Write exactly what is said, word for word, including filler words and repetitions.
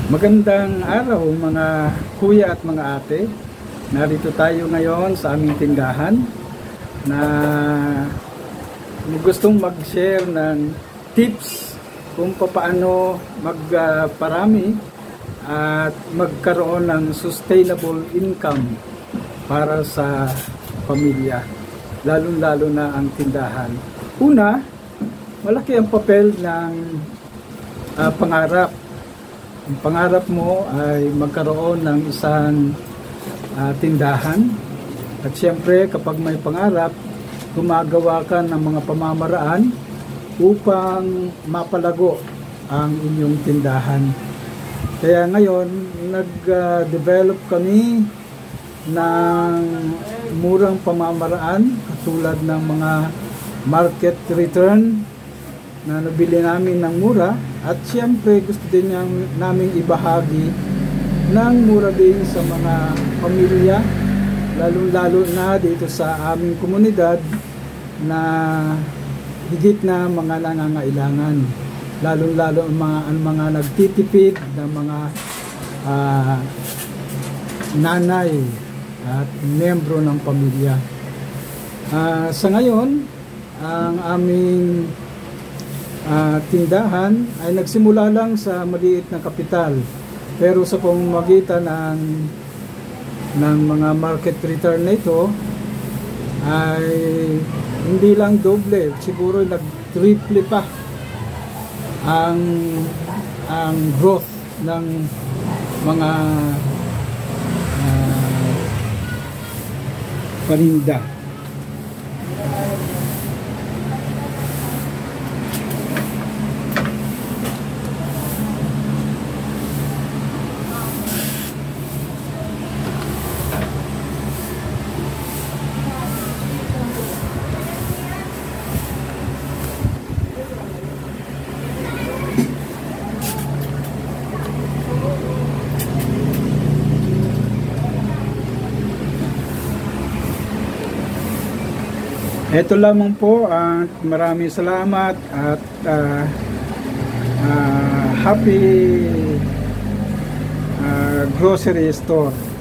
Magandang araw mga kuya at mga ate. Narito tayo ngayon sa aming tindahan na gustong mag-share ng tips kung paano magparami at magkaroon ng sustainable income para sa pamilya, lalong-lalo na ang tindahan. Una, malaki ang papel ng uh, pangarap. Ang pangarap mo ay magkaroon ng isang uh, tindahan, at siyempre kapag may pangarap, gumagawa ka ng mga pamamaraan upang mapalago ang inyong tindahan. Kaya ngayon, nag-develop uh, kami ng murang pamamaraan katulad ng mga market return na nabili namin ng mura, at siyempre gusto din namin ibahagi ng mura din sa mga pamilya, lalong-lalo na dito sa aming komunidad na higit na mga nangangailangan, lalong-lalo ang mga, ang mga nagtitipid ng mga uh, nanay at miyembro ng pamilya. Uh, sa ngayon, ang aming uh, tindahan ay nagsimula lang sa maliit na kapital, pero sa pamamagitan ng, ng mga market return na ito ay hindi lang doble, siguro nag-triple pa ang, ang growth ng mga uh, paninda. Ito lamang po, at uh, maraming salamat at uh, uh, happy uh, grocery store.